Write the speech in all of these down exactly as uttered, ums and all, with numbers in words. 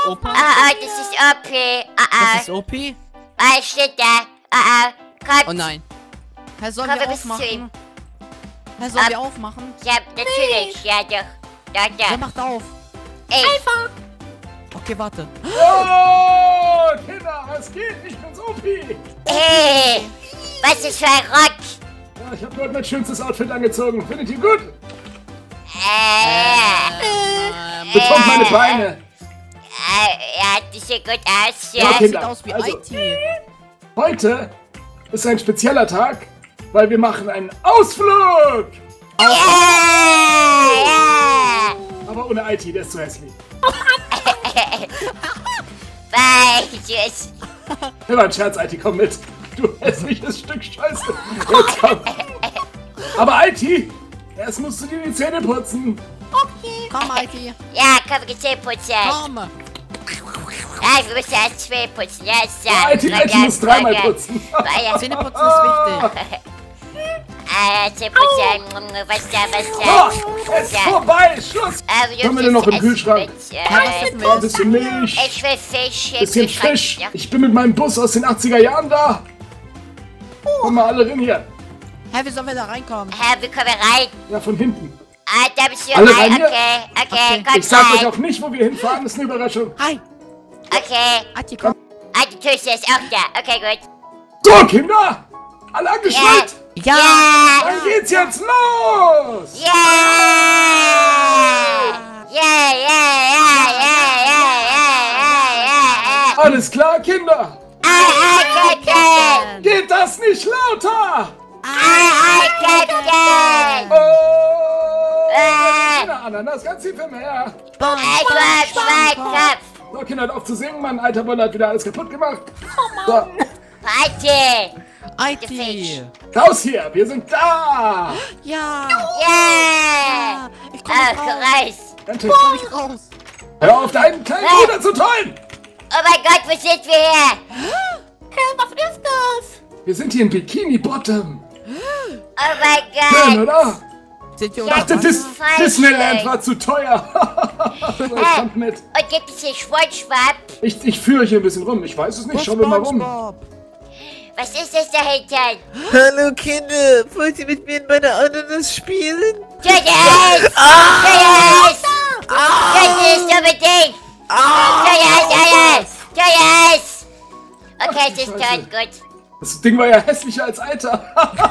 Opa? Ah, oh, das ist O P. Ah, ah. Das ist O P? Ah, steht da. Ah, ah. Kommt. Oh nein. Herr, sollen Komm, wir wir müssen zu ihm. aufmachen? Herr, sollen Ab- wir aufmachen? Ja, natürlich. Ja, doch. Da, Wer da. macht auf? Ich. Okay, warte. Oh, Kinder, was geht? Ich bin's O P. Hey. Was ist für ein Rock? Ja, ich habe heute mein schönstes Outfit angezogen. Findet ihr gut? Äh. Ähm, Betont meine Beine. Äh, ja, das sieht gut aus. Ja, Ja. das okay. sieht aus wie Also- I T. Heute ist ein spezieller Tag, weil wir machen einen Ausflug. Ja, ja. Aber ohne I T, der ist zu hässlich. Weiches. Immer ein Scherz, I T, komm mit. Du hässliches Stück Scheiße. Jetzt komm. Aber I T, erst musst du dir die Zähne putzen. Komm, I T. Ja, komm, wir Zähne putzen. Komm. Ja, wir müssen erst zwei putzen. Ja, so. Ja, I T, I T muss dreimal putzen. Zähne putzen ist wichtig. Äh, Zähne putzen. Was da, was Oh, da. es ist vorbei, Schluss. Äh, wir Was haben wir dürfen denn noch im jetzt Kühlschrank? essen Ja, was Mit, essen äh, wir Ein jetzt? bisschen Milch, ich will Fisch. im bisschen Kühlschrank. Fisch. Ja. Ich bin mit meinem Bus aus den achtziger Jahren da. Komm mal alle rein hier. Hä, wie sollen wir da reinkommen? Hä, wie kommen wir rein? Ja, von hinten. Ah, da bist du Alle rein. rein hier? Okay, okay, Okay. kommt Ich sag euch rein. auch nicht, wo wir hinfahren. Das ist eine Überraschung. Hi. Okay. I T, komm. Ah, die Tüte ist auch da. Okay, gut. So, Kinder. Alle angeschnallt. Ja. Ja! Dann geht's jetzt los. Ja! Ja, ja, ja, ja, ja, ja, ja, ja. Alles klar, Kinder. Ei, ei, Captain! Geht das nicht lauter? Ei, ei, Captain! Oh. Äh. Kinder, Ananas, ganz viel für mehr. Bam, Ei, Quack, Quack, Quack! So, Kinder, hört auf zu singen. Mein alter Bolle hat wieder alles kaputt gemacht. So, Warte! I T. raus hier. Wir sind da. Ja. Ja! Ich komm Ach, nicht raus. Kreis! Endlich. Komm nicht raus. Hör auf, deinen kleinen Hey. Bruder zu tollen. Oh mein Gott, wo sind wir hier? Was ist das? Wir sind hier in Bikini Bottom. Oh mein Schön, Gott! oder? Sind wir Ja, unter Dachte, das Dis ist falsch, Disneyland ey. war zu teuer. So, ich kommt mit. Und gibt es hier Schwunschwapp? Ich, ich führe hier ein bisschen rum. Ich weiß es nicht. Schauen wir mal rum. SpongeBob. Was ist das da hinten? Hallo Kinder, wollt ihr mit mir in meiner Ananas spielen? Tschüss! Tschüss! Tschüss, unbedingt! Tschüss, tschüss! Tschüss! Okay, es ist Scheiße. tot, gut. Das Ding war ja hässlicher als Alter.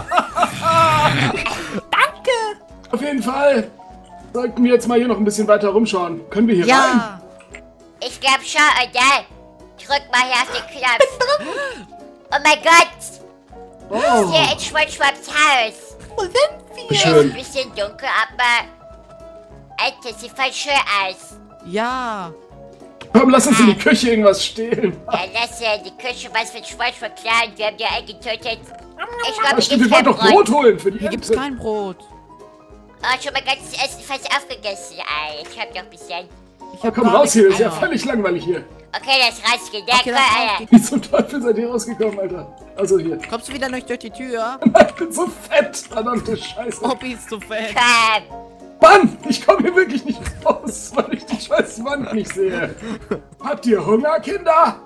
Danke. Auf jeden Fall sollten wir jetzt mal hier noch ein bisschen weiter rumschauen. Können wir hier rein? Ja. Ich glaub schon, oder? Drück mal hier auf den Knopf. Oh mein Gott! Oh, Hier in Schwunschwapps Haus. Wo sind wie wir? Ist schön. ein bisschen dunkel, aber... Alter, sieht voll schön aus. Ja. Komm, lass uns in die Küche irgendwas stehlen. Ja, lass ja die Küche was mit Schwunschwapp klauen. Wir haben die eingetötet. Ich glaube, Ja, hier stimmt, gibt's wir kein wollten doch Brot. Brot holen für die Hier gibt's Ente. kein Brot. Oh, schon mein ganzes Essen fast aufgegessen. Ey, ich hab noch ein bisschen. Ich Ja, hab komm gar raus hier, nichts ist ja mehr. völlig langweilig hier. Okay, das rausgeht. Ja, Okay, cool, das Alter. rausgeht. Wie zum Teufel seid ihr rausgekommen, Alter? Also hier. Kommst du wieder nicht durch die Tür? Ich bin so fett, verdammte Scheiße. Oh, bist du fett. Komm. Mann, ich komme hier wirklich nicht raus, weil ich die scheiß Wand nicht sehe. Habt ihr Hunger, Kinder?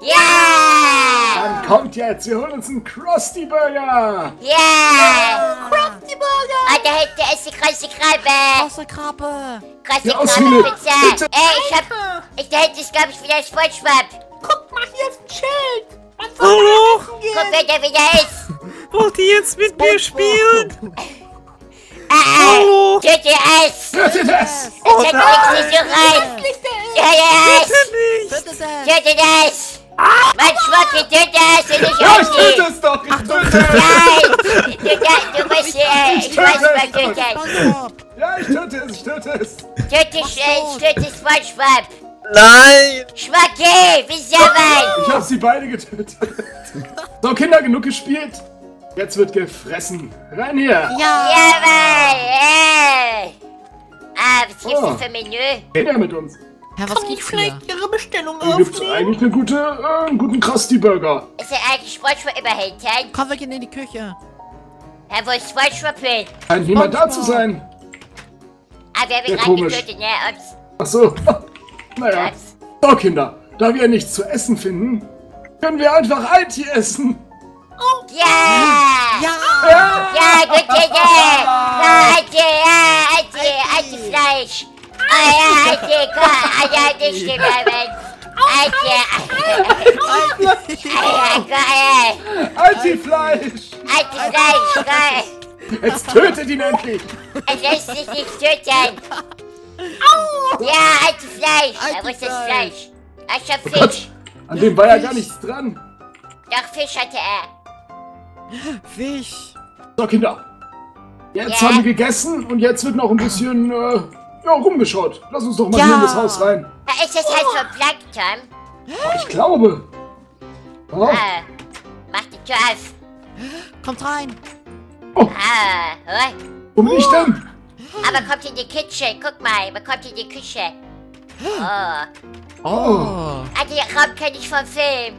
Ja! Dann kommt jetzt, wir holen uns einen Krusty Burger. Ja! Krusty Burger. Ah, da hinten ist die große Krabbe. Große Krabbe. Große Ja, aus Krabbe, wie eine Pizza. Pizza. Ey, ich hab... Ich, da hinten ist, glaube ich, wieder ein Spongebob. Guck mal, hier ist ein Schild. Man Hallo, Guck, wer da wieder ist. wollt ihr jetzt mit mir spielen? Ah, ah. Hallo, Töte es. Hört ihr das? oh Ich nein, krieg nicht so rein. Töte es. bitte nicht. Tötet es. Töte es. Mein Schmucki, töte es und ich Ja, ich auf die. töte es doch, ich töte es. Nein, du, da- du musst, äh, ich töte weiß mal, es. töten. SpongeBob. Ja, ich töte es, ich töte es. Töte, äh, töte Spongebob. Nein, Schmucki, wie soll man? Ich hab sie beide getötet. So, Kinder, genug gespielt. Jetzt wird gefressen. Rein hier. Ja. Jawohl, äh. Ah, was gibt's Oh. denn für Menü? Geht ja mit uns. Herr, was gibt's hier? Ihre Bestellung Hier gibt's eigentlich eine gute, äh, einen guten Krusty Burger. Ist ja eigentlich Spongebob immer hinten? Komm, wir gehen in die Küche. Ja, wo ist Spongebob hin? Scheint niemand da zu SpongeBob. sein. Ah, wir haben ihn Ja, gerade komisch. getötet, ne? Ups. Ach so. Naja. Ups. So, Kinder, da wir nichts zu essen finden, können wir einfach Alti essen. Ja! Ja! Ja! Ja, gute Idee! Ja, Alte, ja, Alte, Alte Fleisch! Ah ja, Alte, komm, ah ja, nicht stimmt, Alte, ja, geil! Alti-Fleisch! Alte Fleisch, geil! Jetzt tötet ihn endlich! Es lässt sich nicht töten! Ja, alte Fleisch! Alte Wo ist das Fleisch. Fleisch? Ach, schon Oh Gott, Fisch! an dem war ja gar nichts dran. Doch, Fisch hatte er! Fisch. So, Kinder. Jetzt Ja? haben wir gegessen und jetzt wird noch ein bisschen äh, ja, rumgeschaut. Lass uns doch mal Ja. hier in das Haus rein. Ah, ist das halt von Plankton? Ich glaube. Oh, Ah, mach die Tür auf! Kommt rein. Ah, hoi. wo bin ich denn? Aber kommt in die Kitchen, guck mal, man kommt in die Küche. Oh, Oh. ah, den Raum kenne ich vom Film.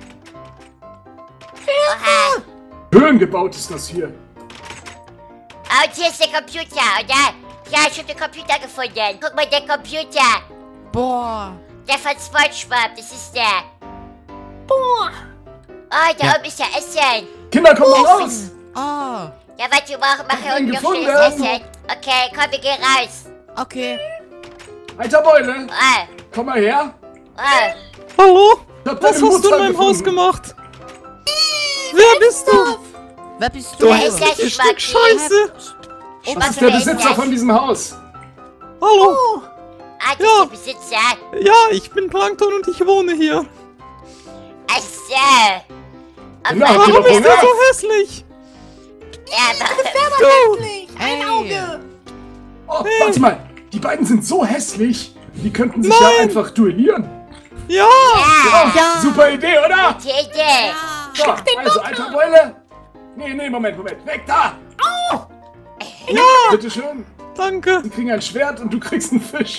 Oha. Schön gebaut ist das hier. Ah, und hier ist der Computer, oder? Ja, ich hab den Computer gefunden. Guck mal, der Computer. Boah. Der von SpongeBob, das ist der. Oh, da Ja. oben ist der Essen. Kinder, kommt mal raus. Oh. Ja, warte, wir machen Hab hier einen unten noch gefunden. schönes Essen. Okay, komm, wir gehen raus. Okay. Alter Beule, Oh, komm mal her. oh. Hallo? Ich hab Was deine hast du in Mutter meinem Haus gefunden. gemacht? Wer bist du? Wer bist du? Wer ist das, Ihr Stück Schmucki? Scheiße! Das ist der Besitzer von diesem Haus. Hallo? Ah, das Ja. ist der Besitzer. Ja, ich bin Plankton und ich wohne hier. Ach so. Oh, Genau, Mann. geh Warum doch bist du wohl so raus. hässlich? Ja, Du! Ein Auge. Oh, warte mal. Die beiden sind so hässlich. Die könnten sich Nein. ja einfach duellieren. Ja! ja. Ja. Super Idee, oder? Gute Idee. So, also, alter Beule. Nee, nee, Moment, Moment. Weg da. Ja. Bitteschön. Danke. Sie kriegen ein Schwert und du kriegst einen Fisch.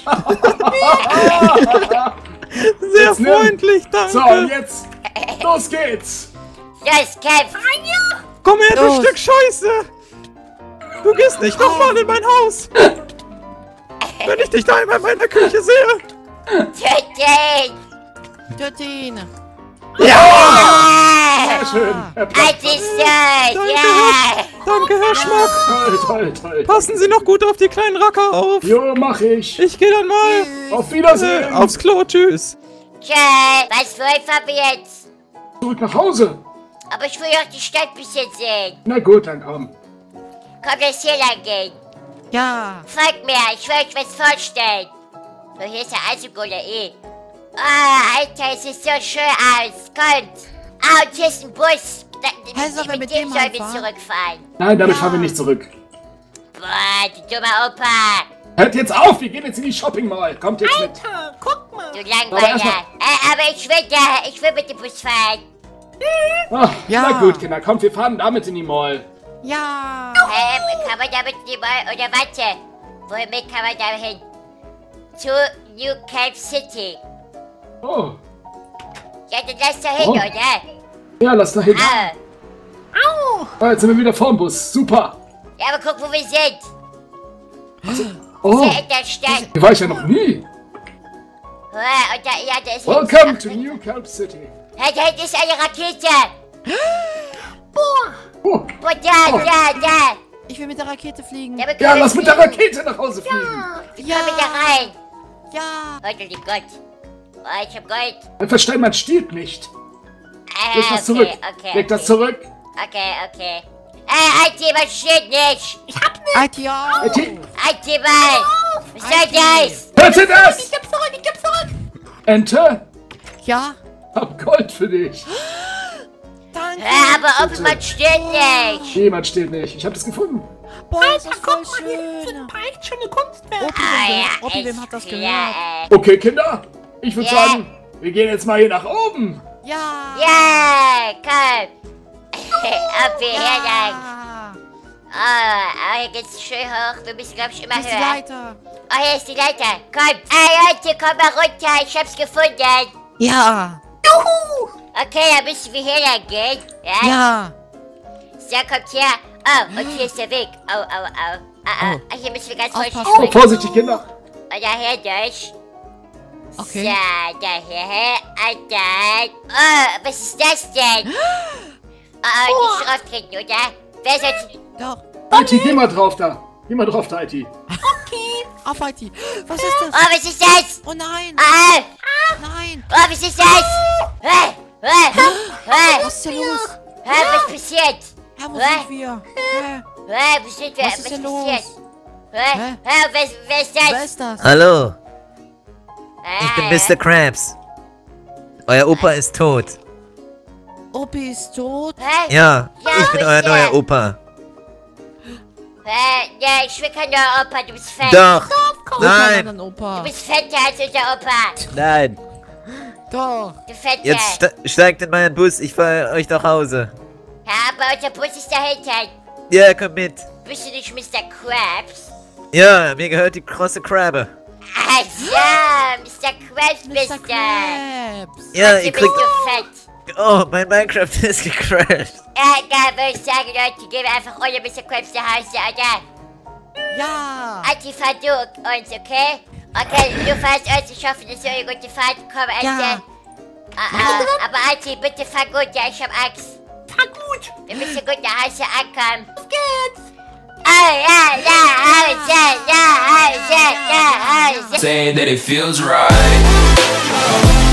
Sehr Jetzt nimm. freundlich, danke. So, und jetzt los geht's. Los, kämpf. Komm her, du Los. Stück Scheiße! Du gehst nicht nochmal in mein Haus! Wenn ich dich da einmal in meiner Küche sehe! Töten. Töt ihn. Sehr schön. Herr Platt. Altes Sohn. Danke, Ja. Danke, Herr Schmuck! Toll, toll, toll. Passen Sie noch gut auf die kleinen Racker auf! Jo, mach ich. Ich gehe dann mal Auf äh, Wiedersehen. aufs Klo, tschüss! Tschö. Was wollen wir jetzt? Zurück nach Hause. Aber ich will doch die Stadt ein bisschen sehen. Na gut, dann komm. Komm, lass hier lang gehen. Ja. Folgt mir, ich will euch was vorstellen. So, hier ist der Eisengole eh. Ah, Alter, es sieht so schön aus. Kommt. Ah, und hier ist ein Bus. Da, Hey, sollen wir mit mit dem dem sollen wir fahren? zurückfahren. Nein, damit Ja. fahren wir nicht zurück. Boah, du dummer Opa. Hört jetzt auf, wir gehen jetzt in die Shopping Mall. Kommt jetzt mit. Guck mal. Du Aber Langweiler. erst mal- Äh, aber ich will da, ich will mit dem Bus fahren. Ach, Ja. Na gut, Kinder, kommt, wir fahren damit in die Mall. Ja. Ähm, kann man damit die Mall, oder warte. Womit kann man da hin? Zu New Camp City. Oh, Ja, dann lass da hin, Oh. oder? ja, lass da hin. Ah. Ah, jetzt sind wir wieder vorm Bus. Super. Ja, aber guck, wo wir sind. Oh, Hier in der Stadt. hier war ich ja noch nie. Ja, und da, ja, da ist Welcome Ach, to New Camp City. Hey, da hinten ist eine Rakete. Oh, Wo, da, Oh. da, da. Ich will mit der Rakete fliegen. Da wir ja, können lass mit der fliegen. Rakete nach Hause fliegen. Ich komm wieder rein. Ja. Heute liegt Gott. Oh, ich hab Gold. Dann verstehen, man stiehlt nicht. Ah, Leg das zurück. Okay, Leg okay. das zurück. Okay, okay. Ey, halt jemand steht nicht. Halt ja. Alti, Halt jemand. Was soll das? hörte das? Ich geb zurück, ich geb zurück. Ente, Ja. hab Gold für dich. Danke. Ja, aber offenbar steht nicht. Jemand steht nicht. Ich hab das gefunden. Boah, das ist voll schön. schöne Kunstwerk. Opi, Ah, wem, ja, Opi, wem ist hat das klar, gehört? ey. Okay, Kinder, ich würde Ja. sagen, wir gehen jetzt mal hier nach oben. Ja. Ja, komm. Ab hierher lang. Ja. Oh, oh, hier geht's schön hoch. Wir müssen, glaube ich, immer Hier ist die höher. Leiter. Oh, hier ist die Leiter. Komm. Ey, Leute, komm mal runter. Ich hab's gefunden. Ja. Okay, dann müssen wir hier lang gehen. Ja? Ja. So, kommt her. Oh, und hier ist der Weg. Au, au, au. Ah, ah. Oh. Ah, hier müssen wir ganz Aufpassen. vorsichtig Oh, vorsichtig, Kinder. Und daher durch. Okay. Ja, daher, und dann... Oh, was ist das denn? Oh, oh, nicht drauftreten, oder? Wer soll... Doch. I T, geh mal drauf da. Geh mal drauf da, I T. Auf I T. Was ist das? Oh, was ist das? Oh nein. Ah, Nein. oh, was ist das? Hey, hey, hey, Was ist denn los? hey, was passiert? Hä, wo Hä? sind wir? Hä? Hey, wo sind wir? Was ist denn los? passiert? Hey, Hä? hey, wer, wer ist das? Wer ist das? Hallo, ich bin Ah, Mister Krabs. Euer Opa ist tot. Opi ist tot. Hä? Ja, Ja, ich bin wo euer ist neuer der? Opa. Hä? Ja, ich will kein neuer Opa, du bist fett. Doch, Nein. nein, Du Anderen Opa. bist fetter als unser Opa. nein. Doch. Du Fetter. Jetzt ste steigt in meinen Bus, ich fahre euch nach Hause. Ja, aber unser Bus ist dahinter. Ja, komm mit. Bist du nicht Mister Krabs? Ja, mir gehört die große Krabbe. Ah ja, Mister Krabs bist Mister du. Krabs. Ja, Also ihr bist kriegt... du fett. Oh, mein Minecraft ist gecrashed. Ja, egal, würde ich sagen, Leute, gehen wir einfach ohne Mister Krabs nach Hause, oder? Ja. Anti, fahr du uns, okay? Okay, du fährst uns, ich hoffe, dass wir eine gute Fahrt kommen. Ja. Also, ah, ah, aber Anti, bitte fahr gut, ja, ich hab Angst. Fahr gut. Wir müssen gut nach Hause ankommen. Auf geht's! Oh ja, nach Hause, nach Hause, nach Hause. Saying that it feels right.